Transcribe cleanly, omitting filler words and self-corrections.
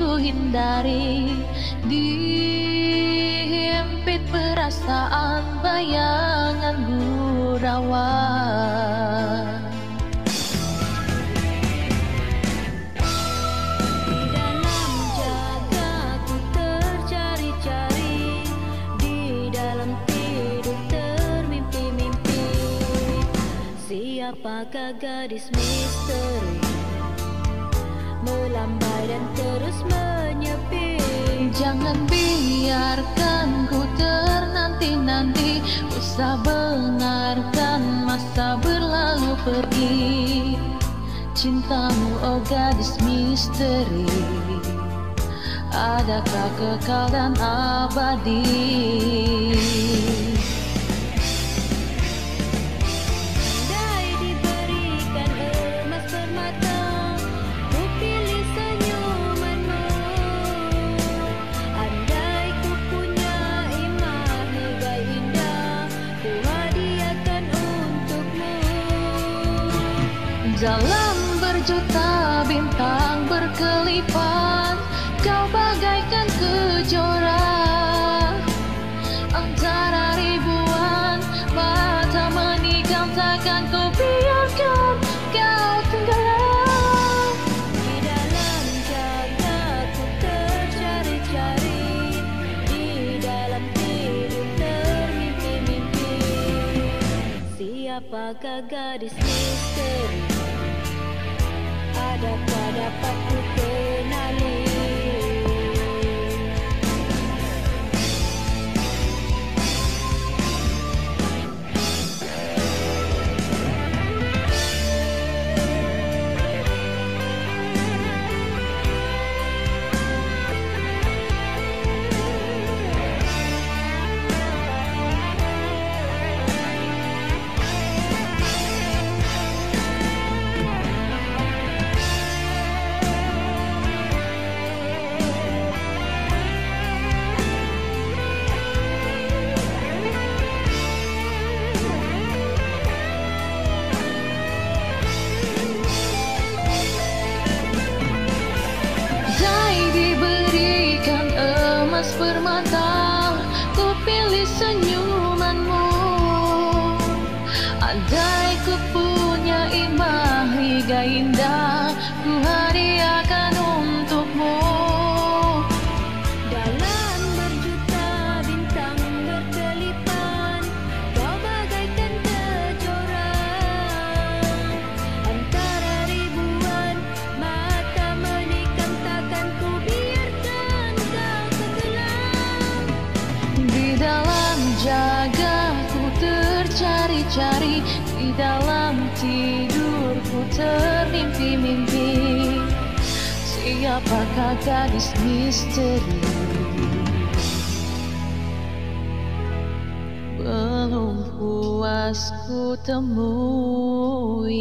ku hindari. Dihimpit perasaan bayangan gurauan. Siapakah gadis misteri, melambai dan terus menyepi? Jangan biarkan ku ternanti-nanti, usah benarkan masa berlalu pergi. Cintamu oh gadis misteri, adakah kekal dan abadi? Dalam berjuta bintang berkelipan, kau bagaikan kejora. Antara ribuan mata menikam, takkan ku biarkan kau tenggelam. Di dalam jagatku tercari-cari, di dalam tidur termimpi-mimpi. Siapakah gadis misteri, adakah dapat ku kenali? Permata, ku pilih senyumanmu. Andai ku punya mahligai indah, ku hadiahkan untukmu. Dalam berjuta bintang berkelipan, kau bagaikan kejora. Antara ribuan mata menikam, takkan ku biarkan kau tenggelam. Di dalam jagatku tercari-cari, di dalam tidurku termimpi-mimpi. Siapakah gadis misteri, belum puas ku temui.